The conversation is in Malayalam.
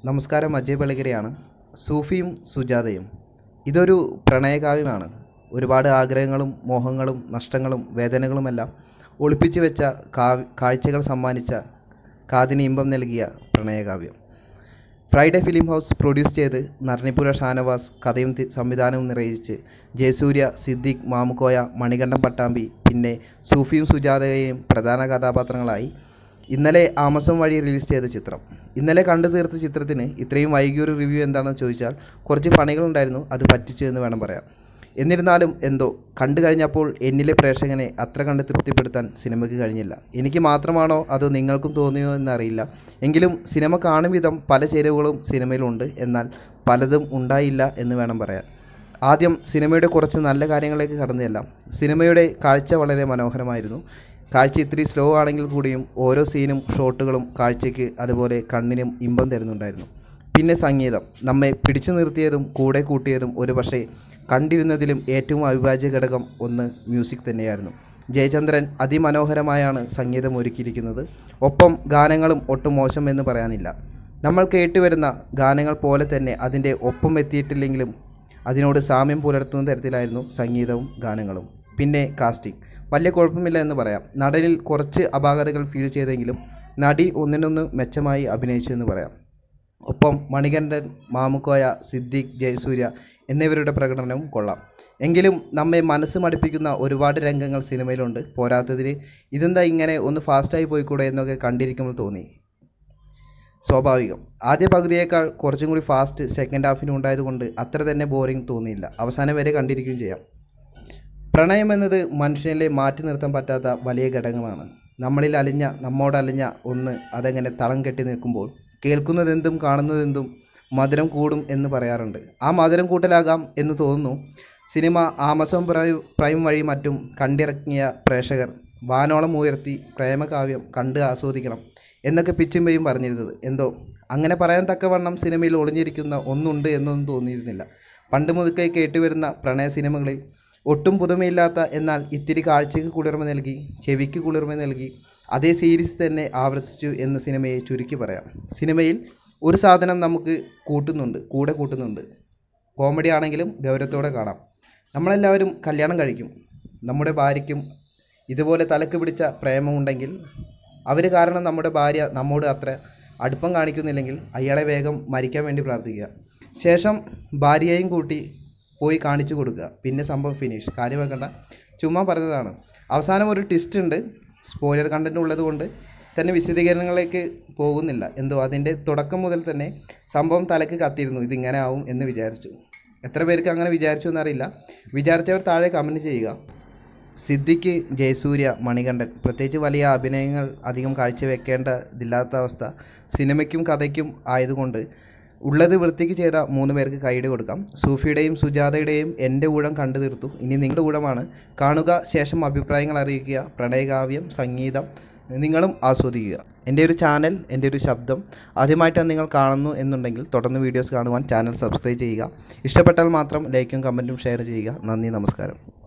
നമസ്കാരം, അജയ് പള്ളിക്കരയാണ്. സൂഫിയും സുജാതയും ഇതൊരു പ്രണയകാവ്യമാണ്. ഒരുപാട് ആഗ്രഹങ്ങളും മോഹങ്ങളും നഷ്ടങ്ങളും വേദനകളുമെല്ലാം ഒളിപ്പിച്ചു വെച്ച കാഴ്ചകൾ സമ്മാനിച്ച കാതിന് ഇമ്പം നൽകിയ പ്രണയകാവ്യം. ഫ്രൈഡേ ഫിലിം ഹൗസ് പ്രൊഡ്യൂസ് ചെയ്ത് നർണിപുര ഷാനവാസ് കഥയും സംവിധാനവും നിർവഹിച്ച് ജയസൂര്യ, സിദ്ദിഖ്, മാമുക്കോയ, മണികണ്ഠൻ പട്ടാമ്പി പിന്നെ സൂഫിയും സുജാതയെയും പ്രധാന കഥാപാത്രങ്ങളായി ഇന്നലെ ആമസോൺ വഴി റിലീസ് ചെയ്ത ചിത്രം. ഇന്നലെ കണ്ടു തീർത്ത ചിത്രത്തിന് ഇത്രയും വൈകിയൊരു റിവ്യൂ എന്താണെന്ന് ചോദിച്ചാൽ കുറച്ച് പണികളുണ്ടായിരുന്നു, അത് പറ്റിച്ചു എന്ന് വേണം പറയാം. എന്നിരുന്നാലും എന്തോ കണ്ടു കഴിഞ്ഞപ്പോൾ എന്നിലെ പ്രേക്ഷകനെ അത്ര കണ്ട് തൃപ്തിപ്പെടുത്താൻ സിനിമയ്ക്ക് കഴിഞ്ഞില്ല. എനിക്ക് മാത്രമാണോ അതോ നിങ്ങൾക്കും തോന്നിയോ എന്നറിയില്ല. എങ്കിലും സിനിമ കാണും വിധം പല ചേരുവകളും സിനിമയിലുണ്ട്, എന്നാൽ പലതും ഉണ്ടായില്ല എന്ന് വേണം പറയാൻ. ആദ്യം സിനിമയുടെ കുറച്ച് നല്ല കാര്യങ്ങളിലേക്ക് കടന്നു ചെല്ലാം. സിനിമയുടെ കാഴ്ച വളരെ മനോഹരമായിരുന്നു. കാഴ്ച ഇത്തിരി സ്ലോ ആണെങ്കിൽ കൂടിയും ഓരോ സീനും ഷോട്ടുകളും കാഴ്ചയ്ക്ക് അതുപോലെ കണ്ണിനും ഇമ്പം തരുന്നുണ്ടായിരുന്നു. പിന്നെ സംഗീതം നമ്മെ പിടിച്ചു നിർത്തിയതും കൂടെ കൂട്ടിയതും ഒരു പക്ഷേ കണ്ടിരുന്നതിലും ഏറ്റവും അവിഭാജ്യ ഘടകം ഒന്ന് മ്യൂസിക് തന്നെയായിരുന്നു. ജയചന്ദ്രൻ അതിമനോഹരമായാണ് സംഗീതം ഒരുക്കിയിരിക്കുന്നത്. ഒപ്പം ഗാനങ്ങളും ഒട്ടും മോശം എന്ന് പറയാനില്ല. നമ്മൾ കേട്ടുവരുന്ന ഗാനങ്ങൾ പോലെ തന്നെ അതിൻ്റെ ഒപ്പം എത്തിയിട്ടില്ലെങ്കിലും അതിനോട് സാമ്യം പുലർത്തുന്ന തരത്തിലായിരുന്നു സംഗീതവും ഗാനങ്ങളും. പിന്നെ കാസ്റ്റിംഗ് വലിയ കുഴപ്പമില്ല എന്ന് പറയാം. നടനിൽ കുറച്ച് അപാകതകൾ ഫീൽ ചെയ്തെങ്കിലും നടി ഒന്നിനൊന്ന് മെച്ചമായി അഭിനയിച്ചു എന്ന് പറയാം. ഒപ്പം മണികണ്ഠൻ, മാമുക്കോയ, സിദ്ദിഖ്, ജയസൂര്യ എന്നിവരുടെ പ്രകടനവും കൊള്ളാം. എങ്കിലും നമ്മെ മനസ്സ് മടുപ്പിക്കുന്ന ഒരുപാട് രംഗങ്ങൾ സിനിമയിലുണ്ട്. പോരാത്തതിന് ഇതെന്താ ഇങ്ങനെ ഒന്ന് ഫാസ്റ്റായി പോയിക്കൂടെ എന്നൊക്കെ കണ്ടിരിക്കുമ്പോൾ തോന്നി. സ്വാഭാവികം. ആദ്യ പകുതിയേക്കാൾ കുറച്ചും കൂടി ഫാസ്റ്റ് സെക്കൻഡ് ഹാഫിന് ഉണ്ടായതുകൊണ്ട് അത്ര തന്നെ ബോറിംഗ് തോന്നിയില്ല. അവസാനം വരെ കണ്ടിരിക്കുകയും ചെയ്യാം. പ്രണയം എന്നത് മനുഷ്യനിലെ മാറ്റി നിർത്താൻ പറ്റാത്ത വലിയ ഘടകമാണ്. നമ്മോടലിഞ്ഞ ഒന്ന് അതങ്ങനെ തളം കെട്ടി നിൽക്കുമ്പോൾ കേൾക്കുന്നതെന്തും കാണുന്നതെന്തും മധുരം കൂടും എന്ന് പറയാറുണ്ട്. ആ മധുരം കൂട്ടലാകാം എന്ന് തോന്നുന്നു. സിനിമ ആമസോൺ പ്രൈം വഴി മറ്റും കണ്ടിറങ്ങിയ പ്രേക്ഷകർ വാനോളം ഉയർത്തി പ്രേമകാവ്യം കണ്ട് ആസ്വദിക്കണം എന്നൊക്കെ പിച്ചുമ്പയും പറഞ്ഞിരുന്നത്. എന്തോ അങ്ങനെ പറയാൻ തക്കവണ്ണം സിനിമയിൽ ഒളിഞ്ഞിരിക്കുന്ന ഒന്നുണ്ട് എന്നൊന്നും തോന്നിയിരുന്നില്ല. പണ്ട് മുതൽക്കേ കേട്ടുവരുന്ന പ്രണയ സിനിമകളിൽ ഒട്ടും പുതുമയില്ലാത്ത എന്നാൽ ഇത്തിരി കാഴ്ചയ്ക്ക് കുളിർമ നൽകി ചെവിക്ക് കുളിർമ നൽകി അതേ സീരീസ് തന്നെ ആവർത്തിച്ചു എന്ന് സിനിമയെ ചുരുക്കി പറയാം. സിനിമയിൽ ഒരു സാധനം നമുക്ക് കൂടെ കൂട്ടുന്നുണ്ട്. കോമഡി ആണെങ്കിലും ഗൗരവത്തോടെ കാണാം. നമ്മളെല്ലാവരും കല്യാണം കഴിക്കും. നമ്മുടെ ഭാര്യയ്ക്കും ഇതുപോലെ തലക്ക് പിടിച്ച പ്രേമമുണ്ടെങ്കിൽ അവർ കാരണം നമ്മുടെ ഭാര്യ നമ്മോട് അത്ര അടുപ്പം കാണിക്കുന്നില്ലെങ്കിൽ അയാളെ വേഗം മരിക്കാൻ വേണ്ടി പ്രാർത്ഥിക്കുക. ശേഷം ഭാര്യയെയും കൂട്ടി പോയി കാണിച്ചു കൊടുക്കുക. പിന്നെ സംഭവം ഫിനിഷ്. കാര്യം വെക്കണ്ട, ചുമ്മാ പറഞ്ഞതാണ്. അവസാനം ഒരു ട്വിസ്റ്റ് ഉണ്ട്. സ്പോയിലർ കണ്ടൻറ്റ് ഉള്ളത് കൊണ്ട് തന്നെ വിശദീകരണങ്ങളിലേക്ക് പോകുന്നില്ല. എന്തോ അതിൻ്റെ തുടക്കം മുതൽ തന്നെ സംഭവം തലക്ക് കത്തിയിരുന്നു. ഇതിങ്ങനെ ആവും എന്ന് വിചാരിച്ചു. എത്ര പേർക്ക് അങ്ങനെ വിചാരിച്ചു എന്നറിയില്ല. വിചാരിച്ചവർ താഴെ കമൻറ്റ് ചെയ്യുക. സിദ്ദിഖ്, ജയസൂര്യ, മണികണ്ഠൻ പ്രത്യേകിച്ച് വലിയ അഭിനയങ്ങൾ അധികം കാഴ്ചവെക്കേണ്ടതില്ലാത്ത അവസ്ഥ സിനിമയ്ക്കും കഥയ്ക്കും ആയതുകൊണ്ട് ഉള്ളത് വൃത്തിക്ക് ചെയ്ത 3 പേർക്ക് കൈയ്യടി കൊടുക്കാം. സൂഫിയുടെയും സുജാതയുടെയും എൻ്റെ ഊഴം കണ്ടു തീർത്തു. ഇനി നിങ്ങളുടെ ഊഴമാണ്. കാണുക, ശേഷം അഭിപ്രായങ്ങൾ അറിയിക്കുക. പ്രണയകാവ്യം, സംഗീതം നിങ്ങളും ആസ്വദിക്കുക. എൻ്റെ ഒരു ചാനൽ, എൻ്റെ ഒരു ശബ്ദം ആദ്യമായിട്ടാണ് നിങ്ങൾ കാണുന്നു എന്നുണ്ടെങ്കിൽ തുടർന്ന് വീഡിയോസ് കാണുവാൻ ചാനൽ സബ്സ്ക്രൈബ് ചെയ്യുക. ഇഷ്ടപ്പെട്ടാൽ മാത്രം ലൈക്കും കമൻറ്റും ഷെയർ ചെയ്യുക. നന്ദി, നമസ്കാരം.